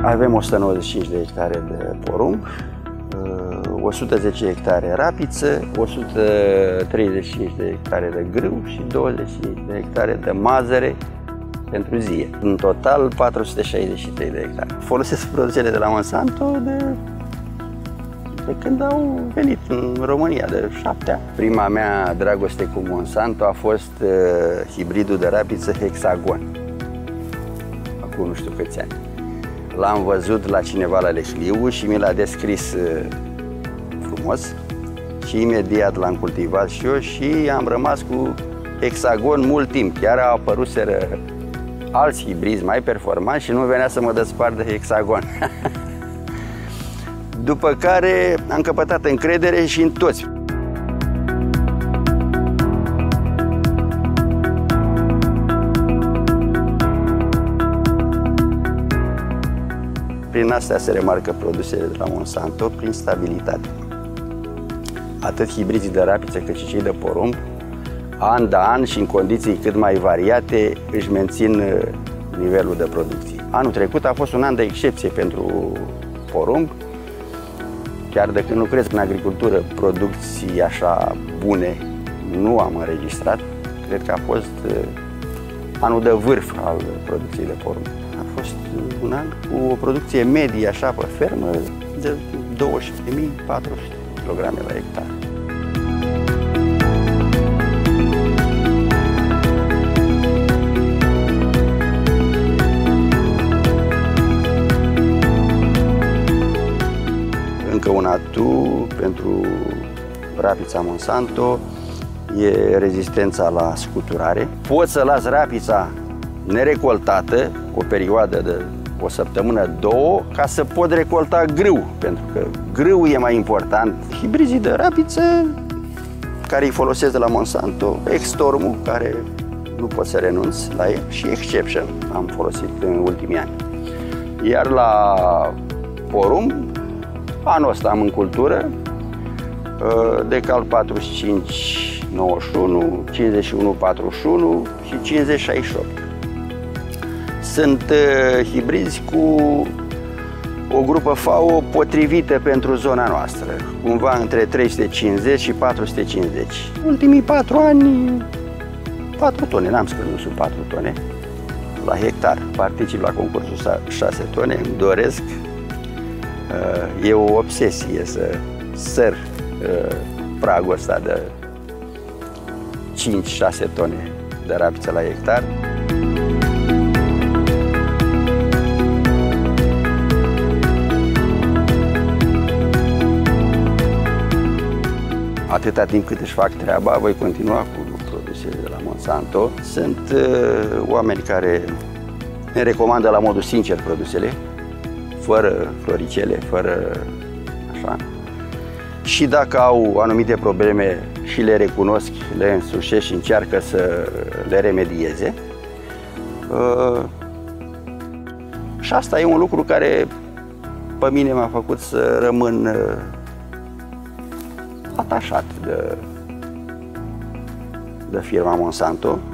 Avem 195 de hectare de porumb, 110 hectare rapiță, 135 de hectare de grâu și 25 de hectare de mazăre pentru zie. În total 463 de hectare. Folosesc produsele de la Monsanto de când au venit în România, de 7 ani. Prima mea dragoste cu Monsanto a fost hibridul de rapiță Hexagon, acum nu știu câți ani. L-am văzut la cineva la Lehliu și mi l-a descris frumos și imediat l-am cultivat și eu și am rămas cu Hexagon mult timp. Chiar au apăruseră alți hibrizi mai performanți și nu venea să mă despart de Hexagon. După care am căpătat încredere și în toți. Prin astea se remarcă produsele de la Monsanto, prin stabilitate. Atât hibrizii de rapiță cât și cei de porumb, an de an și în condiții cât mai variate, își mențin nivelul de producție. Anul trecut a fost un an de excepție pentru porumb. Chiar de când lucrez în agricultură, producții așa bune nu am înregistrat. Cred că a fost anul de vârf al producției de porumb. A fost un an cu o producție medie așa pe fermă de 12.400 kg la hectar. Încă un atu pentru rapița Monsanto e rezistența la scuturare. Poți să las rapița nerecoltată o perioadă de o săptămână, două, ca să pot recolta grâu, pentru că grâu e mai important. Hibrizii de rapiță care îi folosesc de la Monsanto, Extormul, care nu pot să renunț la el, și Exception am folosit în ultimii ani. Iar la porumb, anul ăsta am în cultură Decal 4591, 5141 și 5068. Sunt hibrizi cu o grupă FAO potrivită pentru zona noastră, cumva între 350 și 450. Ultimii 4 ani, 4 tone, n-am scăzut sub 4 tone la hectar. Particip la concursul 6 tone, îmi doresc. E o obsesie să săr pragul ăsta de 5-6 tone de rapiță la hectar. Atâta timp cât își fac treaba, voi continua cu produsele de la Monsanto. Sunt oameni care ne recomandă la modul sincer produsele, fără floricele, fără așa. Și dacă au anumite probleme și le recunosc, le însușesc și încearcă să le remedieze. Și asta e un lucru care pe mine m-a făcut să rămân atașat de firma Monsanto.